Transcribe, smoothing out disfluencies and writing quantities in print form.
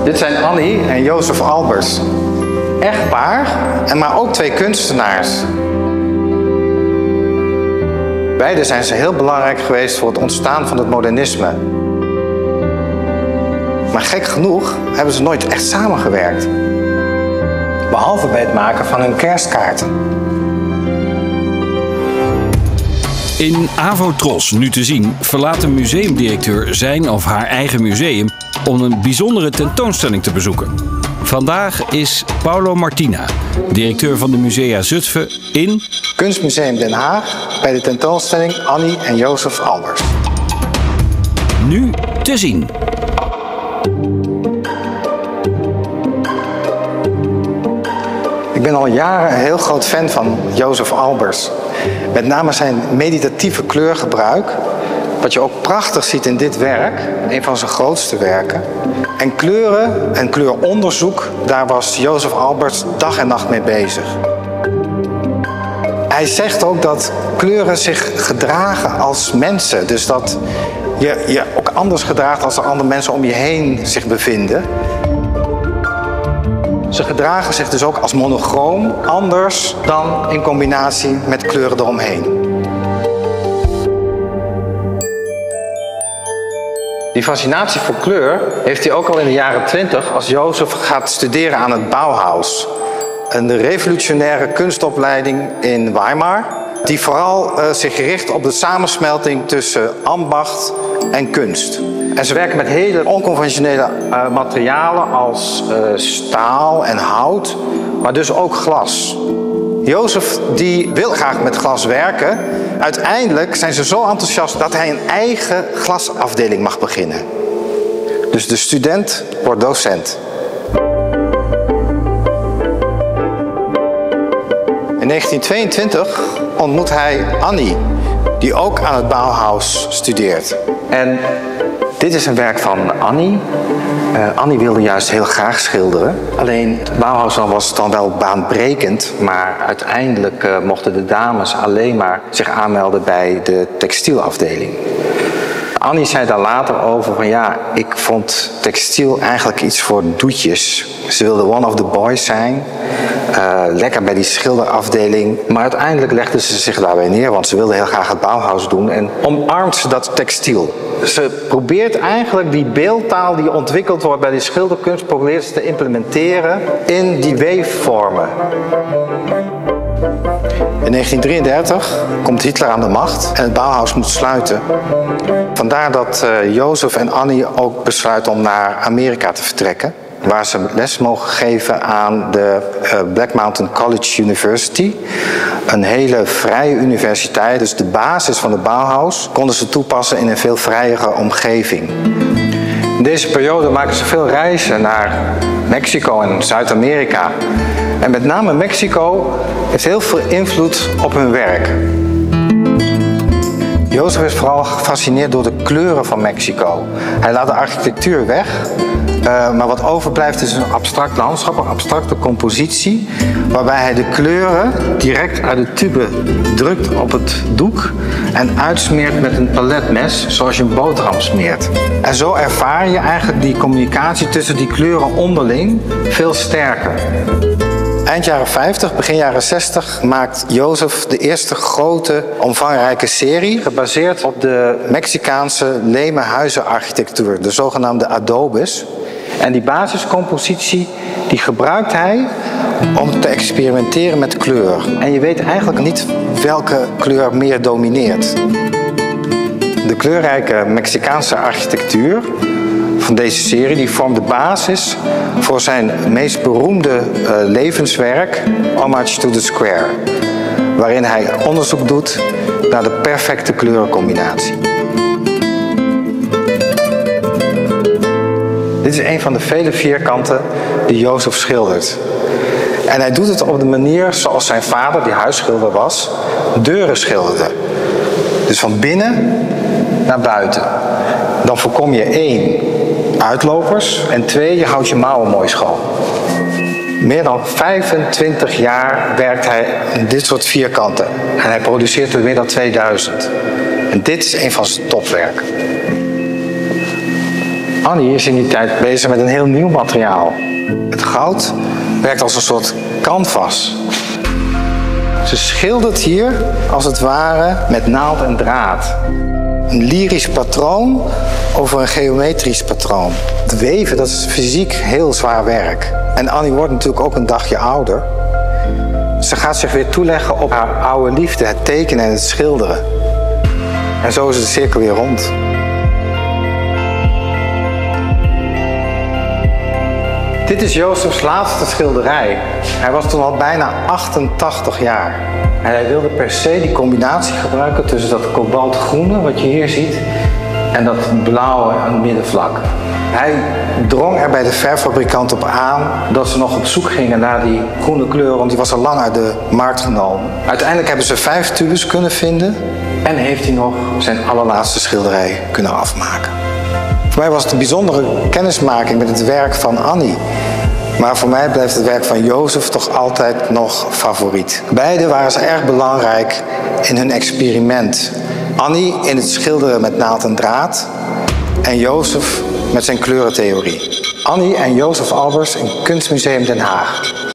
Dit zijn Annie en Jozef Albers. Echtpaar, maar ook twee kunstenaars. Beide zijn ze heel belangrijk geweest voor het ontstaan van het modernisme. Maar gek genoeg hebben ze nooit echt samengewerkt. Behalve bij het maken van hun kerstkaarten. In Avotros, nu te zien, verlaat een museumdirecteur zijn of haar eigen museum om een bijzondere tentoonstelling te bezoeken. Vandaag is Paulo Martina, directeur van de Musea Zutphen in Kunstmuseum Den Haag bij de tentoonstelling Annie en Jozef Albers. Nu te zien. Ik ben al jaren een heel groot fan van Jozef Albers. Met name zijn meditatieve kleurgebruik, wat je ook prachtig ziet in dit werk, een van zijn grootste werken. En kleuren en kleuronderzoek, daar was Jozef Albers dag en nacht mee bezig. Hij zegt ook dat kleuren zich gedragen als mensen. Dus dat je ook anders gedraagt als er andere mensen om je heen zich bevinden. Ze gedragen zich dus ook als monochroom, anders dan in combinatie met kleuren eromheen. Die fascinatie voor kleur heeft hij ook al in de jaren 20 als Jozef gaat studeren aan het Bauhaus. Een revolutionaire kunstopleiding in Weimar, die vooral zich richt op de samensmelting tussen ambacht en kunst. En ze werken met hele onconventionele materialen als staal en hout, maar dus ook glas. Jozef die wil graag met glas werken. Uiteindelijk zijn ze zo enthousiast dat hij een eigen glasafdeling mag beginnen. Dus de student wordt docent. In 1922 ontmoet hij Annie, die ook aan het Bauhaus studeert. En dit is een werk van Annie. Annie wilde juist heel graag schilderen. Alleen het Bauhaus was dan wel baanbrekend, maar uiteindelijk mochten de dames alleen maar zich aanmelden bij de textielafdeling. Annie zei daar later over van ja, ik vond textiel eigenlijk iets voor doetjes. Ze wilde one of the boys zijn, lekker bij die schilderafdeling. Maar uiteindelijk legde ze zich daarbij neer, want ze wilde heel graag het Bauhaus doen en omarmt ze dat textiel. Ze probeert eigenlijk die beeldtaal die ontwikkeld wordt bij die schilderkunst, probeert ze te implementeren in die weefvormen. In 1933 komt Hitler aan de macht en het Bauhaus moet sluiten. Vandaar dat Jozef en Annie ook besluiten om naar Amerika te vertrekken, waar ze les mogen geven aan de Black Mountain College University. Een hele vrije universiteit, dus de basis van het Bauhaus konden ze toepassen in een veel vrijere omgeving. In deze periode maken ze veel reizen naar Mexico en Zuid-Amerika. En met name Mexico heeft heel veel invloed op hun werk. Jozef is vooral gefascineerd door de kleuren van Mexico. Hij laat de architectuur weg, maar wat overblijft is een abstract landschap, een abstracte compositie, waarbij hij de kleuren direct uit de tube drukt op het doek en uitsmeert met een paletmes, zoals je een boterham smeert. En zo ervaar je eigenlijk die communicatie tussen die kleuren onderling veel sterker. Eind jaren 50, begin jaren 60 maakt Jozef de eerste grote, omvangrijke serie, gebaseerd op de Mexicaanse leemhuizenarchitectuur, de zogenaamde adobes. En die basiscompositie die gebruikt hij om te experimenteren met kleur. En je weet eigenlijk niet welke kleur meer domineert. De kleurrijke Mexicaanse architectuur van deze serie die vormt de basis voor zijn meest beroemde levenswerk, Homage to the Square, waarin hij onderzoek doet naar de perfecte kleurencombinatie. Dit is een van de vele vierkanten die Jozef schildert. En hij doet het op de manier zoals zijn vader, die huisschilder was, deuren schilderde. Dus van binnen naar buiten. Dan voorkom je 1, uitlopers en 2, je houdt je mouwen mooi schoon. Meer dan 25 jaar werkt hij in dit soort vierkanten. En hij produceert er meer dan 2000. En dit is een van zijn topwerken. Annie is in die tijd bezig met een heel nieuw materiaal. Het goud werkt als een soort canvas. Ze schildert hier, als het ware, met naald en draad. Een lyrisch patroon over een geometrisch patroon. Het weven, dat is fysiek heel zwaar werk. En Annie wordt natuurlijk ook een dagje ouder. Ze gaat zich weer toeleggen op haar oude liefde, het tekenen en het schilderen. En zo is de cirkel weer rond. Dit is Jozefs laatste schilderij. Hij was toen al bijna 88 jaar. En hij wilde per se die combinatie gebruiken tussen dat kobaltgroene, wat je hier ziet, en dat blauwe aan het middenvlak. Hij drong er bij de verffabrikant op aan dat ze nog op zoek gingen naar die groene kleur, want die was al lang uit de markt genomen. Uiteindelijk hebben ze 5 tubes kunnen vinden en heeft hij nog zijn allerlaatste schilderij kunnen afmaken. Voor mij was het een bijzondere kennismaking met het werk van Annie. Maar voor mij blijft het werk van Jozef toch altijd nog favoriet. Beide waren ze erg belangrijk in hun experiment. Annie in het schilderen met naald en draad en Jozef met zijn kleurentheorie. Annie en Jozef Albers in Kunstmuseum Den Haag.